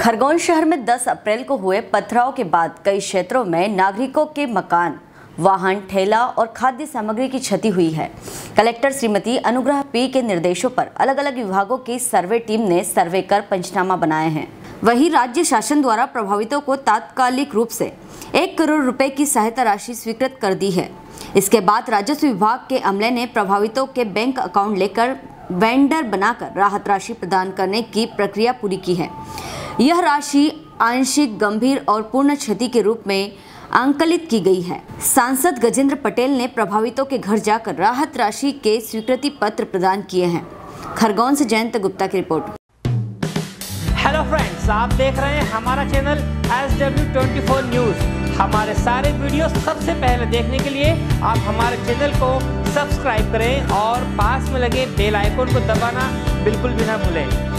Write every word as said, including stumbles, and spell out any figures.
खरगोन शहर में दस अप्रैल को हुए पथराव के बाद कई क्षेत्रों में नागरिकों के मकान, वाहन, ठेला और खाद्य सामग्री की क्षति हुई है। कलेक्टर श्रीमती अनुग्रह पी के निर्देशों पर अलग अलग विभागों की सर्वे टीम ने सर्वे कर पंचनामा बनाए हैं। वहीं राज्य शासन द्वारा प्रभावितों को तात्कालिक रूप से एक करोड़ रुपए की सहायता राशि स्वीकृत कर दी है। इसके बाद राजस्व विभाग के अमले ने प्रभावितों के बैंक अकाउंट लेकर वेंडर बनाकर राहत राशि प्रदान करने की प्रक्रिया पूरी की है। यह राशि आंशिक, गंभीर और पूर्ण क्षति के रूप में आंकलित की गई है। सांसद गजेंद्र पटेल ने प्रभावितों के घर जाकर राहत राशि के स्वीकृति पत्र प्रदान किए हैं। खरगोन से जयंत गुप्ता की रिपोर्ट। हेलो फ्रेंड्स, आप देख रहे हैं हमारा channel S W twenty four news. हमारे सारे वीडियो सबसे पहले देखने के लिए आप हमारे चैनल को सब्सक्राइब करें और पास में लगे बेल आइकन को दबाना बिल्कुल भी ना भूलें।